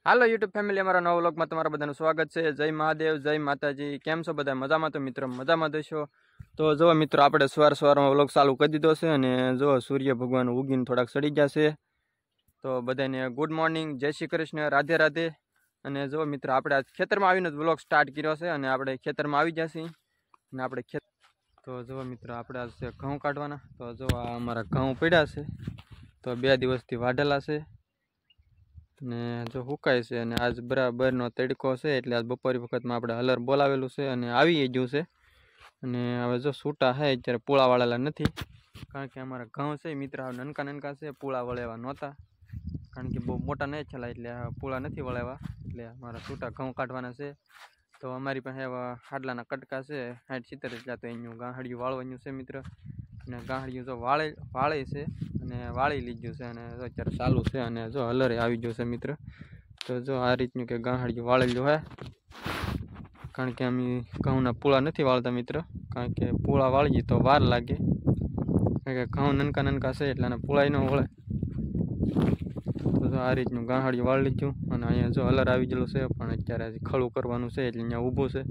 હાલો YouTube family, અમારા નવા વ્લોગમાં તમારા બધાનું સ્વાગત છે। જય મહાદેવ, જય માતાજી। કેમ છો બધા? મજામાં? તો મિત્રો મજામાં દઈશો। તો જો મિત્રો આપણે સવારમાં વ્લોગ ચાલુ કરી દીધો છે અને જો સૂર્ય ભગવાન ઉગીને થોડાક સડી ગયા છે। તો બધાને ગુડ મોર્નિંગ, જય શ્રી કૃષ્ણ, રાધે રાધે। અને જો મિત્રો આપણે આજ ખેતરમાં આવીને વ્લોગ સ્ટાર્ટ કર્યો છે અને આપણે ખેતરમાં આવી જશે અને આપણે તો જો મિત્રો આપણે આજ ઘઉં કાઢવાના। તો જો આ અમારા ઘઉં પડ્યા છે, તો 2 દિવસથી વાઢેલા છે ને જો હુકાય છે અને આજ બરાબરનો તડકો છે એટલે આજ બપોરી વખતમાં આપણે હલર બોલાવેલું છે અને આવી ગયું છે। અને હવે જો છૂટા છે, અત્યારે પૂળા વાળેલા નથી, કારણ કે અમારા ઘઉં છે મિત્ર નનકા નનકા છે, પૂળા વળેવા નહોતા, કારણ કે બહુ મોટા નહીં છેલ્લા, એટલે પૂળા નથી વળેવા, એટલે અમારા છૂટા ઘઉં કાઢવાના છે। તો અમારી પાસે એવા હાડલાના કટકા છે 60-70 જેટલા, તો એનું ગાંહડિયું વાળવાનું છે મિત્ર। અને ગાંહડિયું જો વાળે છે અને વાળી લીધું છે અને અત્યારે ચાલુ છે અને જો હલરે આવી ગયું છે મિત્ર। તો જો આ રીતનું કે ગાંહડિયું વાળેલું હે, કારણ કે અમે ઘઉંના પૂળા નથી વાળતા મિત્ર, કારણ કે પૂળા વાળીએ તો વાર લાગે, કારણ કે ઘઉં નનકા નનકા છે એટલે આને પૂળાય ન વળે। તો જો આ રીતનું ગાંહડિયું વાળી લીધું અને અહીંયા જો હલર આવી ગયેલું છે, પણ અત્યારે હજી ખળું કરવાનું છે એટલે અહીંયા ઊભું છે।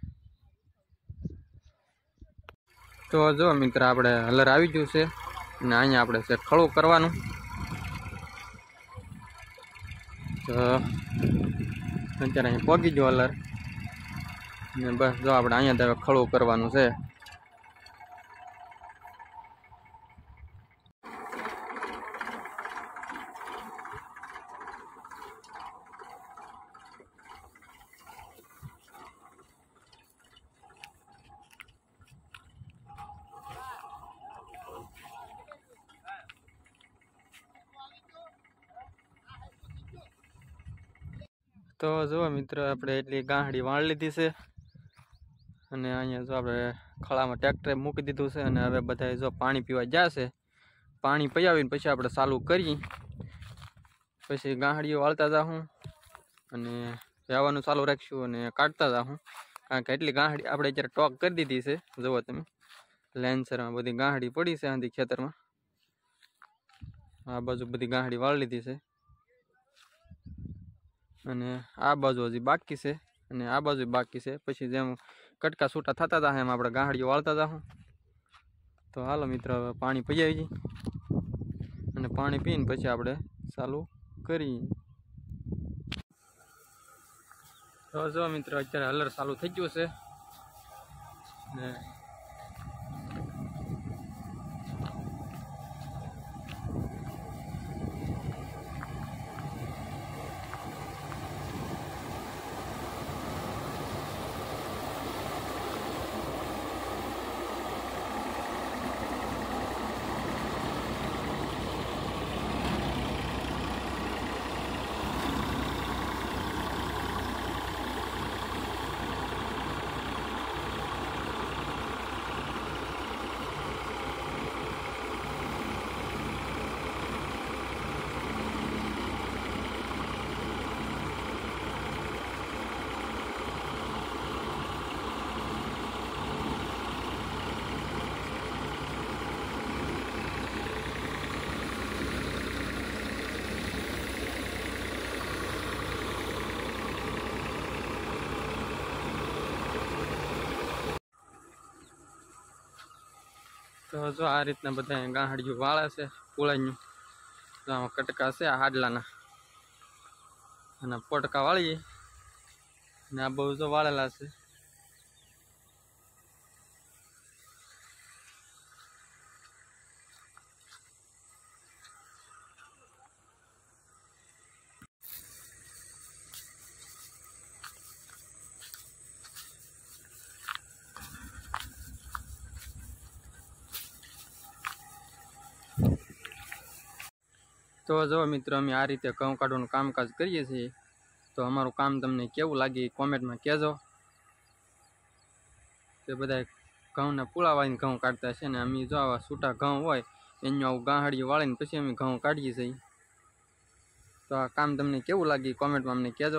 તો જો મિત્ર આપણે હલર આવી ગયું છે અને અહીંયા આપણે છે ખળું કરવાનું। તો અત્યારે અહીં પહોંચી ગયો હલર ને બસ જો આપણે અહીંયા તો ખળું કરવાનું છે। તો જો મિત્ર આપણે એટલી ગાંહડી વાળી લીધી છે અને અહીંયા જો આપણે ખળામાં ટ્રેક્ટર મૂકી દીધું છે અને હવે બધા જો પાણી પીવા જશે, પાણી પી આવીને પછી આપણે ચાલુ કરી, પછી ગાંહડીઓ વાળતા જાઉં અને જવાનું ચાલુ રાખીશું અને કાઢતા જાઉં, કારણ કે એટલી ગાંહડી આપણે અત્યારે ટોક કરી દીધી છે। જુઓ તમે લેન્સરમાં બધી ગાંહડી પડી છે આંધી ખેતરમાં, આ બાજુ બધી ગાંહડી વાળી લીધી છે અને આ બાજુ હજી બાકી છે અને આ બાજુ બાકી છે। પછી જેમ કટકા છૂટા થતા હતા એમ આપણે ગાંહડીઓ વાળતા જાઉં। તો હાલો મિત્ર હવે પાણી પી આવી અને પાણી પીને પછી આપણે ચાલુ કરી। તો જો મિત્રો અત્યારે હલર ચાલુ થઈ ગયું છે ને તો જો આ રીતના બધા ગાંહડિયું વાળે છે પૂળાનું, કટકા છે આ હાડલાના અને પોટકા વાળીએ ને આ બહુ જો વાળેલા છે। તો જો મિત્રો અમે આ રીતે ઘઉં કાઢવાનું કામકાજ કરીએ છીએ। તો અમારું કામ તમને કેવું લાગે કોમેન્ટમાં કહેજો। તે બધા ઘઉંના પૂળા વાળીને ઘઉં કાઢતા છે ને અમે જો આવા છૂટા ઘઉં હોય એનું આવું ગાંહડિયું વાળીને પછી અમે ઘઉં કાઢીએ છીએ। તો આ કામ તમને કેવું લાગે કોમેન્ટમાં અમને કહેજો।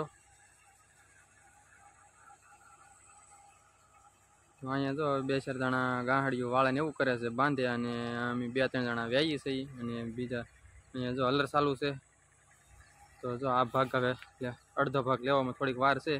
તો અહીંયા જો 2-4 જણા ગાંહડિયું વાળીને એવું કરે છે, બાંધે, અને અમે 2-3 જણા વ્યાઈએ છીએ અને બીજા અહીંયા જો હલર ચાલુ છે। તો તો જો આ ભાગ હવે અડધો ભાગ લેવામાં થોડીક વાર છે.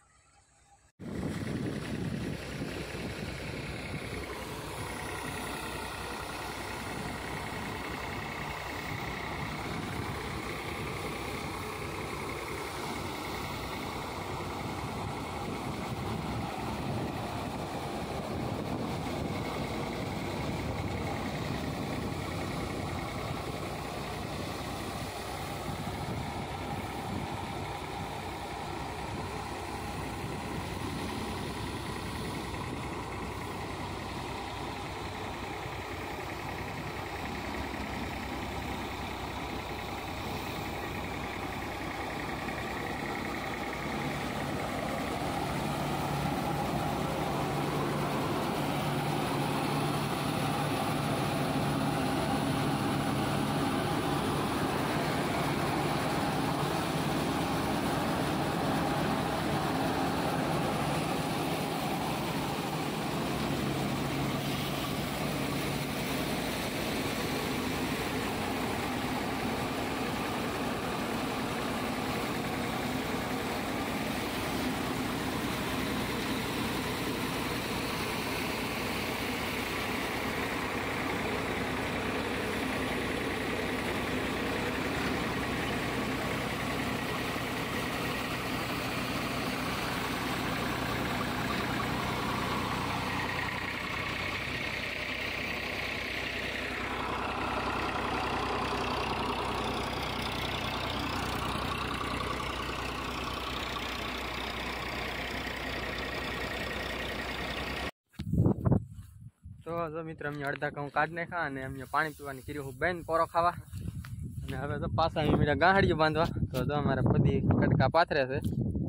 તો જો મિત્ર અમને અડધા ઘઉં કાઢી નાખ્યા અને અમને પાણી પીવાની કર્યું હું બેન પોરો ખાવા. અને હવે તો પાછા અમે મીઠા ગાંહડીઓ બાંધવા. તો જો અમારે બધી કટકા પાથરે છે.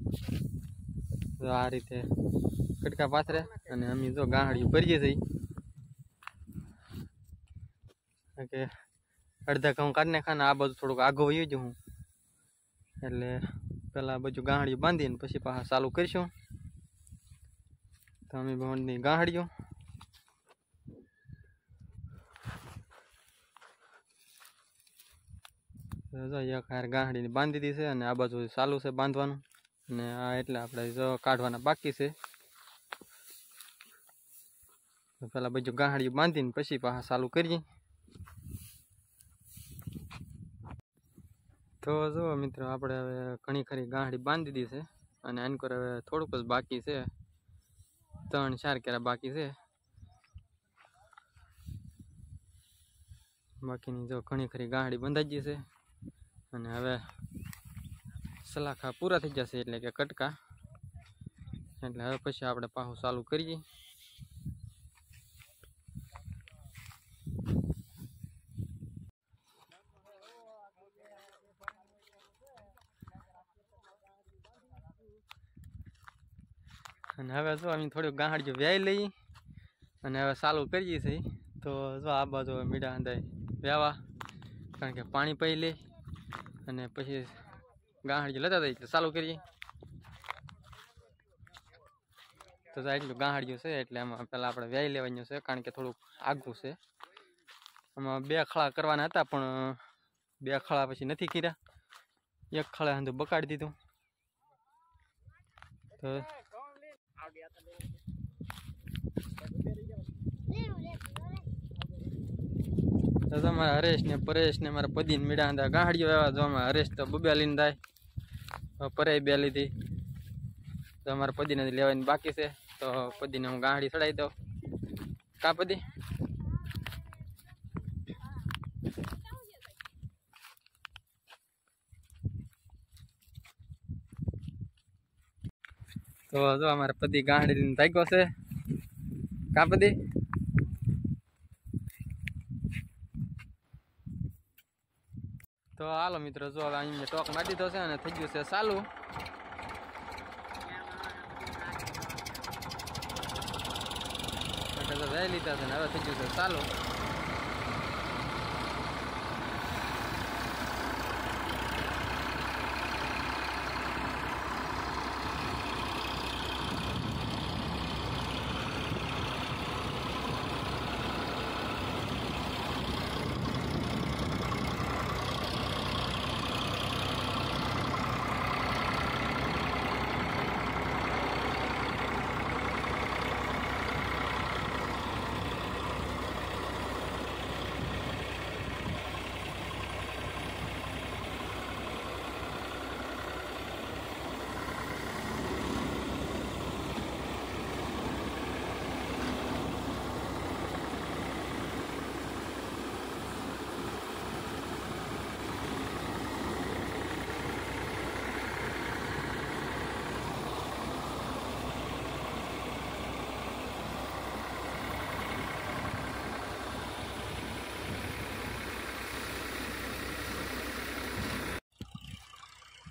તો આ રીતે કટકા પાથરે અને અમે જો ગાંહડીઓ ભરીએ છીએ. કે અડધા ઘઉં કાઢી નાખ્યા ને આ બધું થોડુંક આઘું વયું જ હું, એટલે પેલા બધું ગાંહડીઓ બાંધીને પછી પાછા ચાલુ કરીશું. તો અમે બધી ગાંહડીઓ એક હાર ગાંહડીની બાંધી દીધી છે અને આ બાજુ ચાલુ છે બાંધવાનું. અને આ એટલે આપણે જો કાઢવાના બાકી છે. તો પેલા બધું ગાંહડીઓ બાંધીને પછી પાછા ચાલુ કરીએ. તો જો મિત્રો આપણે હવે ઘણી ખરી ગાંહડી બાંધી દીધી છે અને આની પર હવે થોડુંક જ બાકી છે, 3-4 કેરા બાકી છે. બાકીની જો ઘણી ખરી ગાંહડી બંધાઈ ગઈ છે અને હવે સલાખા પૂરા થઈ જશે એટલે કે કટકા. એટલે હવે પછી આપણે પાછું ચાલુ કરીએ. અને હવે જો અમે થોડીક ગાંહડીઓ વ્યાઈ લઈએ અને હવે ચાલુ કરીએ છીએ. તો જો આ બાજુ મીઠા અંદાય વ્યાવા, કારણ કે પાણી પી લે અને પછી ગાંહડીઓ લેતા જઈએ એટલે ચાલુ કરીએ. તો એટલું ગાંહડીઓ છે એટલે આમાં પહેલાં આપણે વ્યાઈ લેવાનું છે, કારણ કે થોડુંક આઘું છે. આમાં 2 ખળા કરવાના હતા પણ 2 ખળા પછી નથી કર્યા, 1 ખળા હંધું બકાડી દીધું. તો તમારા હરેશ ને પરેશ ને મારા પદી ને મીડા અંદર ગાંહડીઓ આવ્યા. જો અમારા હરેશ તો 2 લઈને થાય, પરે 2 લીધી. તો અમારા પદીને લેવાની બાકી છે. તો પદીને હું ગાંહડી ચડાવી દઉં. કા પદી તો જો અમારા પદી ગાંહડી લઈને ભાગ્યો છે. કા પદી તો હાલો મિત્રો, જો હવે અહીંયા ટોક મારી દીધો છે અને થઈ ગયું છે ચાલુ. એટલે તો લીધા છે ને હવે થઈ ગયું છે ચાલુ.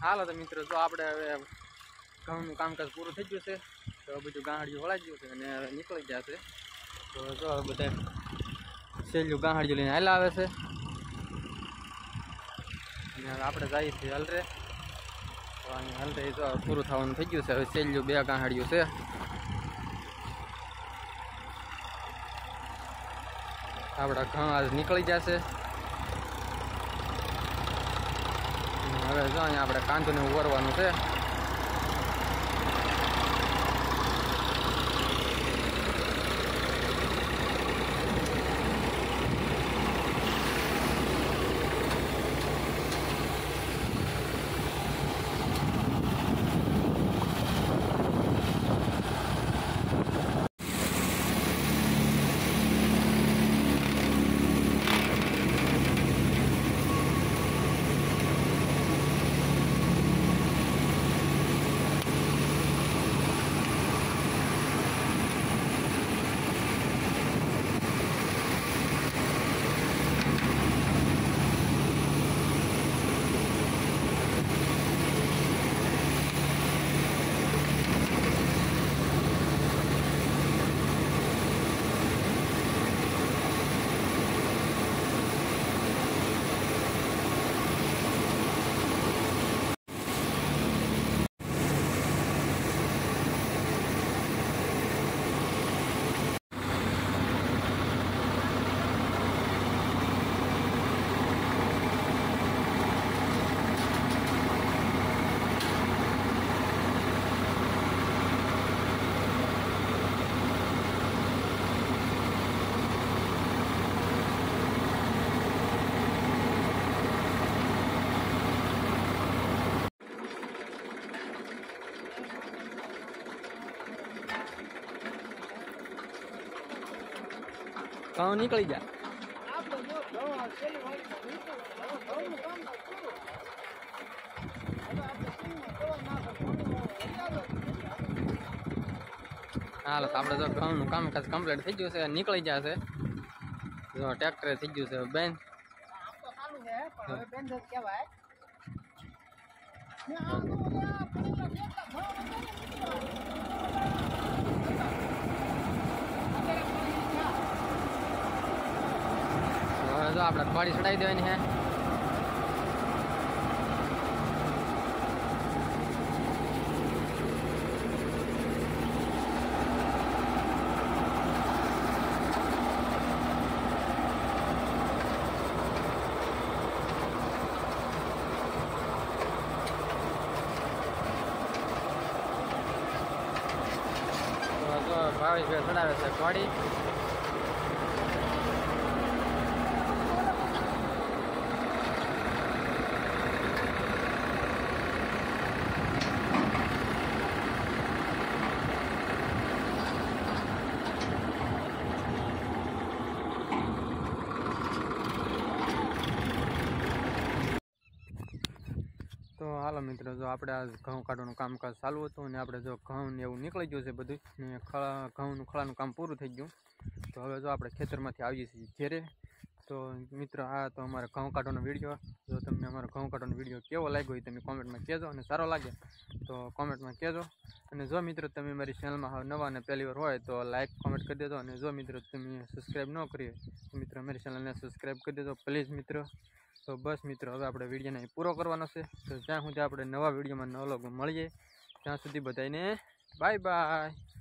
હાલો તો મિત્રો જો આપણે હવે ઘઉંનું કામકાજ પૂરું થઈ ગયું છે તો બધું ગાંહડિયું વળાઈ ગયું છે અને હવે નીકળી ગયા છે તો જો બધા સહેલું ગાંહડિયું લઈને હાલ આવે છે અને હવે આપણે જઈએ છીએ હલરે તો અહીંયા હલરે જો પૂરું થવાનું થઈ ગયું છે હવે સહેલું 2 ગાંહડિયું છે આપણા ઘઉં આજ નીકળી જશે હવે જો અહીંયા આપણે કાંદુને ઉવરવાનું છે ઘઉં નીકળી જાય હાલો તો આપણે જો ઘઉંનું કામકાજ કમ્પ્લીટ થઈ ગયું છે નીકળી જશે જો ટ્રેક્ટર થઈ ગયું છે બેન જો આપણે પાડી ચડાવી દેવાની હે ભાવેશભાઈ ચડાવે છે પાડી તો હાલો મિત્રો જો આપણે આ ઘઉં કાઢવાનું કામકાજ ચાલુ હતું અને આપણે જો ઘઉં ને એવું નીકળી ગયું છે બધું ને ઘઉંનું ખળાનું કામ પૂરું થઈ ગયું તો હવે જો આપણે ખેતરમાંથી આવીએ છીએ ઘેરે તો મિત્રો આ તો અમારા ઘઉં કાઢવાનો વિડીયો જો તમને અમારો ઘઉં કાઢવાનો વિડીયો કેવો લાગ્યો એ તમે કોમેન્ટમાં કહેજો અને સારો લાગે તો કોમેન્ટમાં કહેજો અને જો મિત્રો તમે મારી ચેનલમાં નવા અને પહેલી વાર હોય તો લાઇક કોમેન્ટ કરી દેજો અને જો મિત્રો તમે સબસ્ક્રાઈબ ન કરીએ તો મિત્રો મારી ચેનલને સબસ્ક્રાઈબ કરી દેજો પ્લીઝ મિત્રો તો બસ મિત્રો હવે આપણે વિડીયોને પૂરો કરવાનો છે તો જ્યાં સુધી આપણે નવા વિડીયોમાં નવા લોકો મળીએ ત્યાં સુધી બધાને બાય બાય.